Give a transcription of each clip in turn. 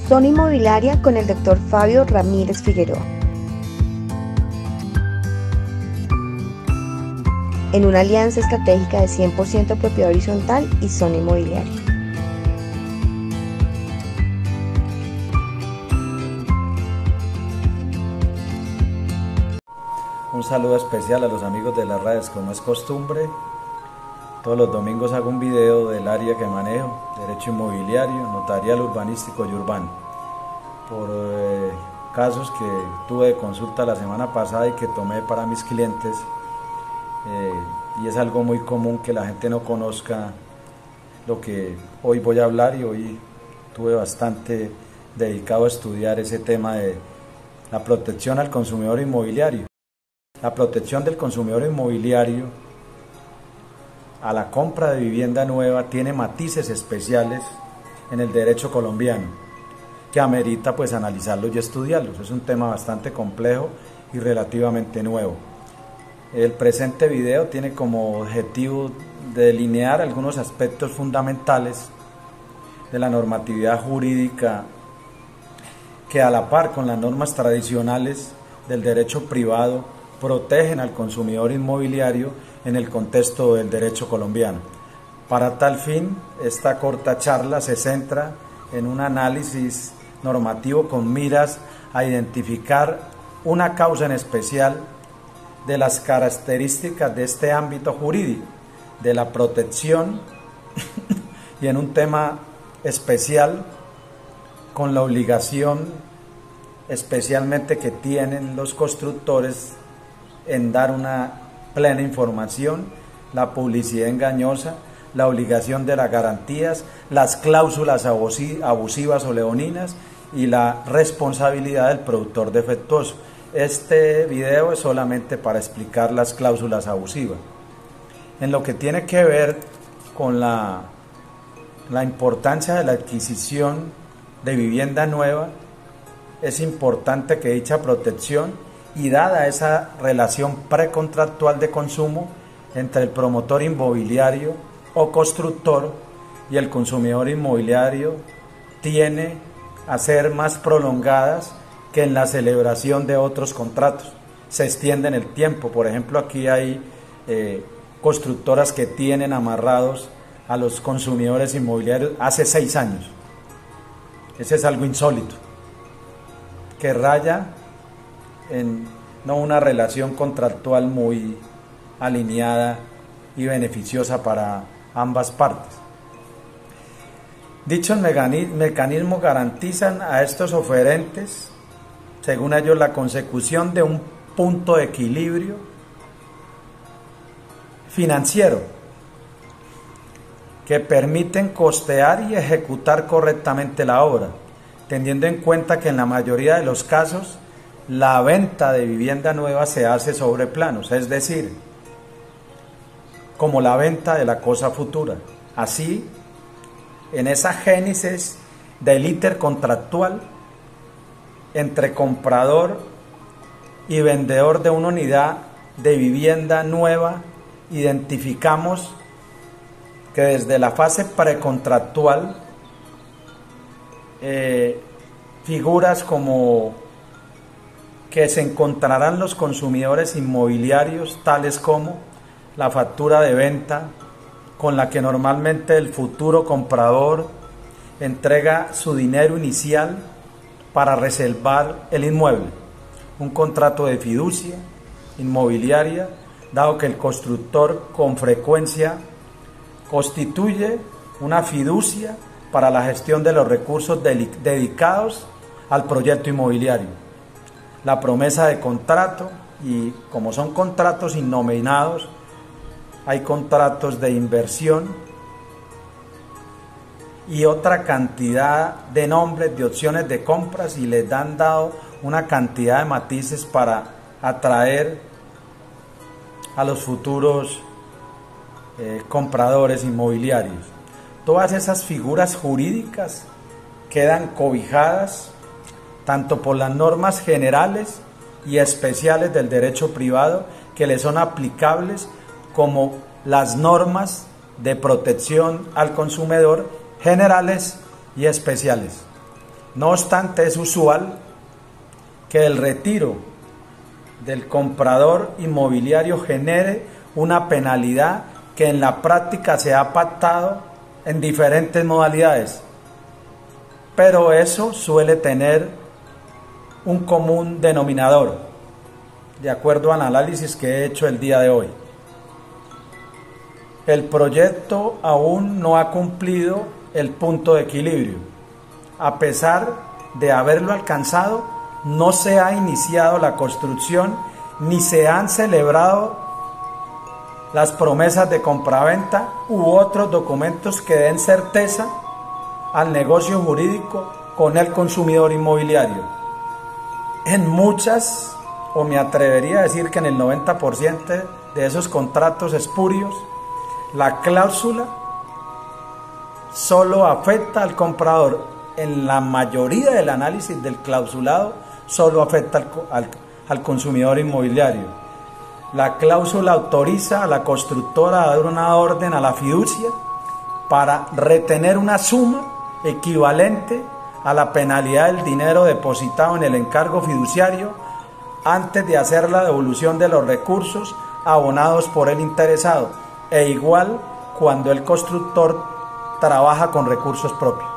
Zona Inmobiliaria con el Dr. Fabio Ramírez Figueroa. En una alianza estratégica de 100% propiedad horizontal y Zona Inmobiliaria. Un saludo especial a los amigos de las redes, como es costumbre. Todos los domingos hago un video del área que manejo, derecho inmobiliario, notarial, urbanístico y urbano. Por casos que tuve de consulta la semana pasada y que tomé para mis clientes, y es algo muy común que la gente no conozca lo que hoy voy a hablar, y hoy tuve bastante dedicado a estudiar ese tema de la protección al consumidor inmobiliario. La protección del consumidor inmobiliario a la compra de vivienda nueva tiene matices especiales en el derecho colombiano que amerita pues analizarlos y estudiarlos. Es un tema bastante complejo y relativamente nuevo. El presente video tiene como objetivo delinear algunos aspectos fundamentales de la normatividad jurídica que, a la par con las normas tradicionales del derecho privado, protegen al consumidor inmobiliario en el contexto del derecho colombiano. Para tal fin, esta corta charla se centra en un análisis normativo con miras a identificar una causa en especial de las características de este ámbito jurídico, de la protección y en un tema especial con la obligación especialmente que tienen los constructores en dar una plena información, la publicidad engañosa, la obligación de las garantías, las cláusulas abusivas o leoninas y la responsabilidad del productor defectuoso. Este video es solamente para explicar las cláusulas abusivas. En lo que tiene que ver con la importancia de la adquisición de vivienda nueva, es importante que dicha protección, y dada esa relación precontractual de consumo entre el promotor inmobiliario o constructor y el consumidor inmobiliario, tiene a ser más prolongadas que en la celebración de otros contratos. Se extiende en el tiempo. Por ejemplo, aquí hay constructoras que tienen amarrados a los consumidores inmobiliarios hace 6 años. Ese es algo insólito, que raya en no una relación contractual muy alineada y beneficiosa para ambas partes. Dichos mecanismos garantizan a estos oferentes, según ellos, la consecución de un punto de equilibrio financiero que permiten costear y ejecutar correctamente la obra, teniendo en cuenta que en la mayoría de los casos la venta de vivienda nueva se hace sobre planos, es decir, como la venta de la cosa futura. Así, en esa génesis del íter contractual entre comprador y vendedor de una unidad de vivienda nueva, identificamos que desde la fase precontractual figuras como que se encontrarán los consumidores inmobiliarios, tales como la factura de venta con la que normalmente el futuro comprador entrega su dinero inicial para reservar el inmueble, un contrato de fiducia inmobiliaria, dado que el constructor con frecuencia constituye una fiducia para la gestión de los recursos dedicados al proyecto inmobiliario. La promesa de contrato, y como son contratos innominados, hay contratos de inversión y otra cantidad de nombres, de opciones de compras, y les han dado una cantidad de matices para atraer a los futuros compradores inmobiliarios. Todas esas figuras jurídicas quedan cobijadas tanto por las normas generales y especiales del derecho privado que le son aplicables, como las normas de protección al consumidor generales y especiales. No obstante, es usual que el retiro del comprador inmobiliario genere una penalidad que en la práctica se ha pactado en diferentes modalidades, pero eso suele tener un común denominador, de acuerdo al análisis que he hecho el día de hoy. El proyecto aún no ha cumplido el punto de equilibrio. A pesar de haberlo alcanzado, no se ha iniciado la construcción ni se han celebrado las promesas de compraventa u otros documentos que den certeza al negocio jurídico con el consumidor inmobiliario. En muchas, o me atrevería a decir que en el 90% de esos contratos espurios, la cláusula solo afecta al comprador. En la mayoría del análisis del clausulado solo afecta al consumidor inmobiliario. La cláusula autoriza a la constructora a dar una orden a la fiducia para retener una suma equivalente a la penalidad del dinero depositado en el encargo fiduciario antes de hacer la devolución de los recursos abonados por el interesado, e igual cuando el constructor trabaja con recursos propios.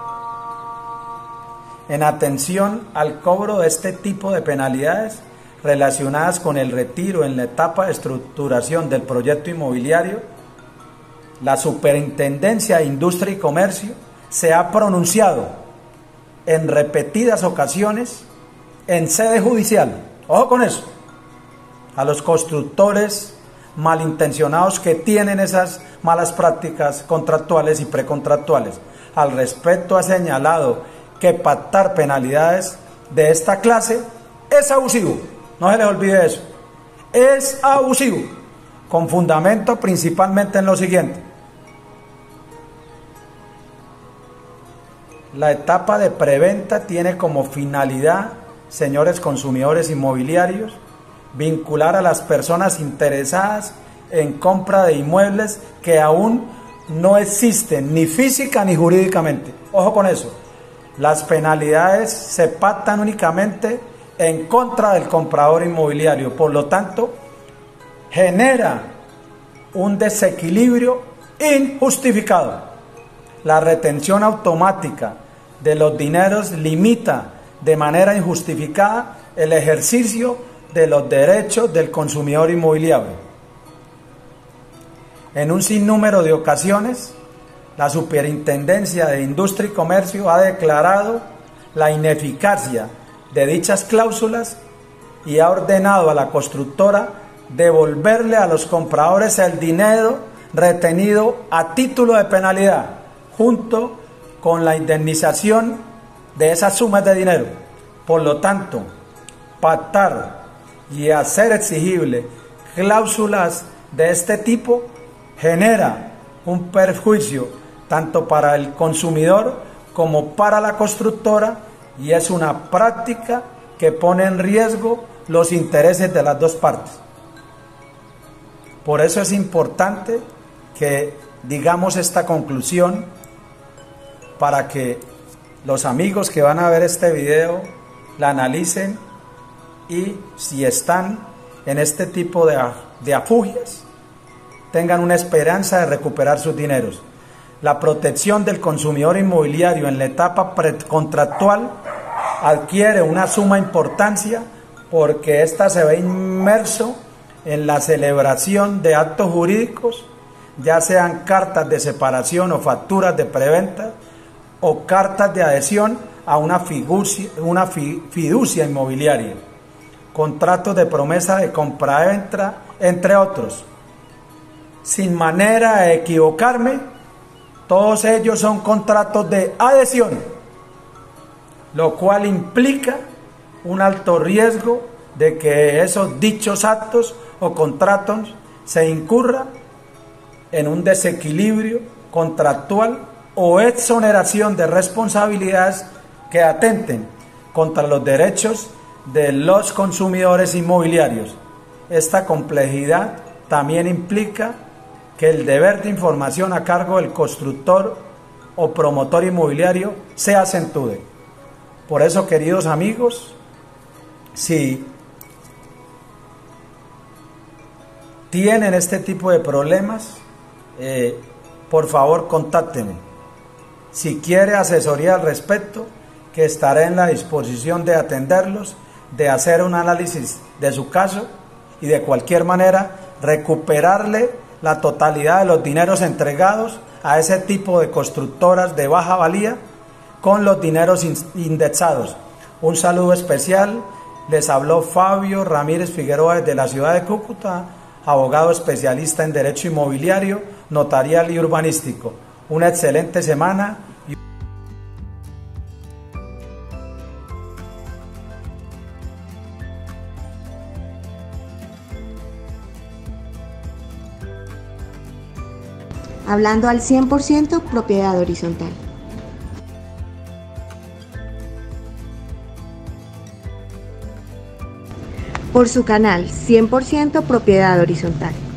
En atención al cobro de este tipo de penalidades relacionadas con el retiro en la etapa de estructuración del proyecto inmobiliario, la Superintendencia de Industria y Comercio se ha pronunciado en repetidas ocasiones en sede judicial, ojo con eso, a los constructores malintencionados que tienen esas malas prácticas contractuales y precontractuales. Al respecto, ha señalado que pactar penalidades de esta clase es abusivo. No se les olvide eso. Es abusivo, con fundamento principalmente en lo siguiente. La etapa de preventa tiene como finalidad, señores consumidores inmobiliarios, vincular a las personas interesadas en compra de inmuebles que aún no existen ni física ni jurídicamente. Ojo con eso. Las penalidades se pactan únicamente en contra del comprador inmobiliario, por lo tanto, genera un desequilibrio injustificado. La retención automática de los dineros limita de manera injustificada el ejercicio de los derechos del consumidor inmobiliario. En un sinnúmero de ocasiones, la Superintendencia de Industria y Comercio ha declarado la ineficacia de dichas cláusulas y ha ordenado a la constructora devolverle a los compradores el dinero retenido a título de penalidad, junto con la indemnización de esas sumas de dinero. Por lo tanto, pactar y hacer exigible cláusulas de este tipo genera un perjuicio tanto para el consumidor como para la constructora, y es una práctica que pone en riesgo los intereses de las dos partes. Por eso es importante que digamos esta conclusión para que los amigos que van a ver este video la analicen y, si están en este tipo de afugias, tengan una esperanza de recuperar sus dineros. La protección del consumidor inmobiliario en la etapa precontractual adquiere una suma importancia porque ésta se ve inmerso en la celebración de actos jurídicos, ya sean cartas de separación o facturas de preventa o cartas de adhesión a una fiducia inmobiliaria, contratos de promesa de compraventa, entre otros. Sin manera de equivocarme, todos ellos son contratos de adhesión, lo cual implica un alto riesgo de que esos dichos actos o contratos se incurra en un desequilibrio contractual o exoneración de responsabilidades que atenten contra los derechos de los consumidores inmobiliarios. Esta complejidad también implica que el deber de información a cargo del constructor o promotor inmobiliario se acentúe. Por eso, queridos amigos, si tienen este tipo de problemas, por favor contáctenme. Si quiere asesoría al respecto, que estaré en la disposición de atenderlos, de hacer un análisis de su caso y de cualquier manera recuperarle la totalidad de los dineros entregados a ese tipo de constructoras de baja valía con los dineros indexados. Un saludo especial. Les habló Fabio Ramírez Figueroa desde la ciudad de Cúcuta, abogado especialista en derecho inmobiliario, notarial y urbanístico. Una excelente semana. Hablando al 100% propiedad horizontal. Por su canal 100% propiedad horizontal.